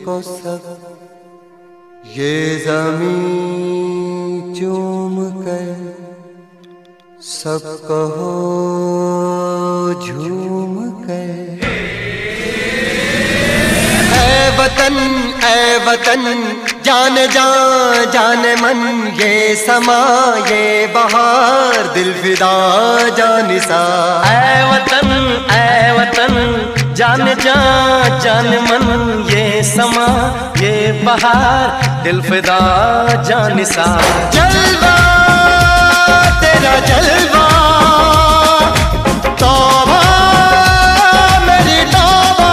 तुझको सब ये ज़मीं चूम कर सब कहो झूम कर। ऐ वतन जान जान जान मन ये समा ये बहार दिल फिदा जानिसा। ऐ वतन जान जान जान मन ये समा ये बहार दिल फिदा जानिसा। जलवा तेरा जलवा तौबा मेरी तौबा,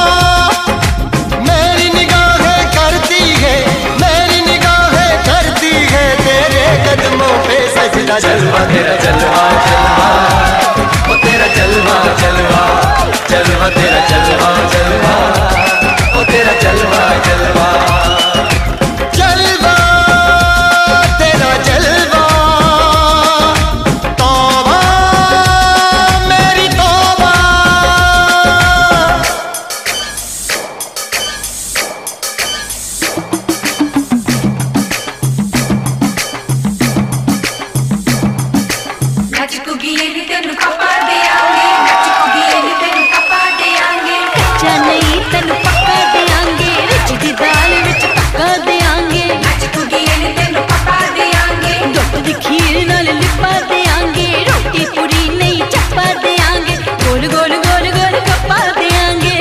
मेरी निगाहें करती है मेरी निगाहें करती है तेरे कदमों पे सजदा। जलवा तेरा जलवा जलवा ओ तेरा जलवा जलवा जलवा तेरा जलवा जलवा ओ तेरा जलवा जलवा। जलवा तेरा जलवा तौबा मेरी तौबा। कच्चा नहीं तेनू पक्का देंगे, रिच दी दाल विच पक्का देंगे। दुध दी खीर नाल लिपा देंगे, रोटी पूरी नहीं चप्पा देंगे। गोल गोल गोल गोल कप्पा देंगे।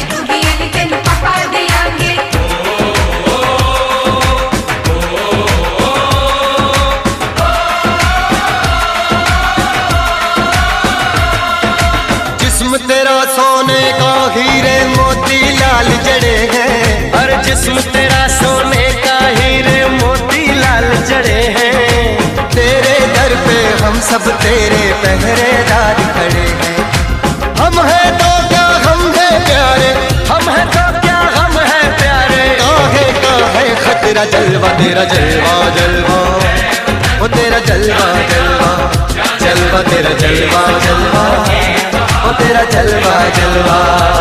जिस्म तेरा सोने का हीरे मोती लाल जड़े हैं। हर जिस्म तेरा सोने का हीरे मोती लाल जड़े हैं। तेरे दर पे हम सब तेरे पहरेदार खड़े हैं। हम हैं तो क्या हम हैं प्यारे, हम हैं तो क्या हम हैं प्यारे। काहे का है खतरा। जलवा तेरा जलवा जलवा ओ तेरा जलवा जलवा जलवा तेरा जलवा जलवा ओ तेरा जलवा जलवा।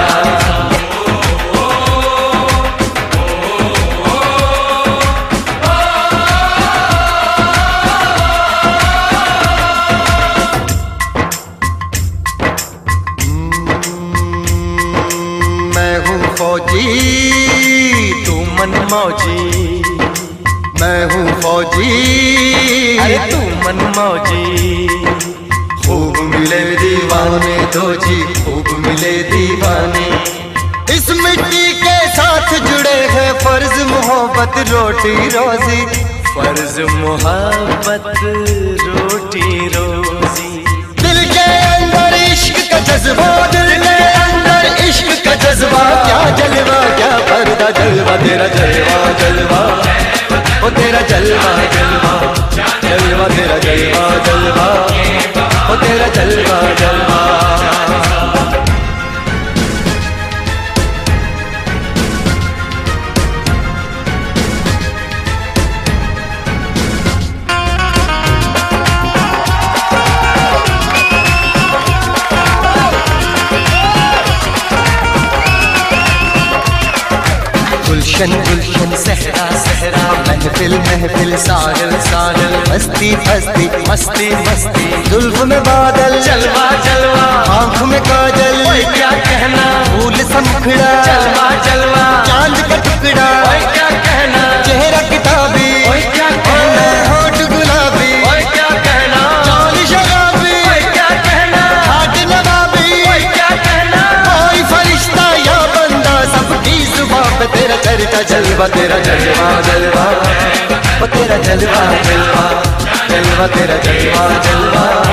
मैं हूँ फौजी तू मन मौजी, मैं हूँ फौजी अरे तू मन मौजी। खूब मिले दीवाने दो जी खूब मिले दीवाने। इस मिट्टी के साथ जुड़े हैं फर्ज मोहब्बत रोटी रोजी। फर्ज मोहब्बत रोटी रोजी। दिल के अंदर इश्क का जज्बा, दिल के अंदर इश्क का जज्बा। क्या जलवा क्या पर्दा। जलवा तेरा जलवा जलवा ओ तेरा जलवा जलवा जलवा तेरा जलवा जलवा ओ तेरा जलवा जलवा। गुलशन गुलशन सहरा सहरा महफिल महफिल साहिल साहिल मस्ती मस्ती मस्ती मस्ती। जुल्फ में बादल जलवा जलवा आँख में काजल ओए क्या कहना। फूल समखड़ा जलवा जलवा चांद का टुकड़ा ओए क्या कहना। चेहरा किताबी ओए क्या कहना। होठ गुलाबी ओए क्या कहना। चाल शराबी ओए क्या कहना। हाथ नवाबी ओए क्या कहना। कोई फरिश्ता या बंदा सबकी जुबान पे तेरा चर्चा। जलवा तेरा जलवा जलवा ओ तेरा जलवा जलवा जलवा तेरा जलवा जलवा।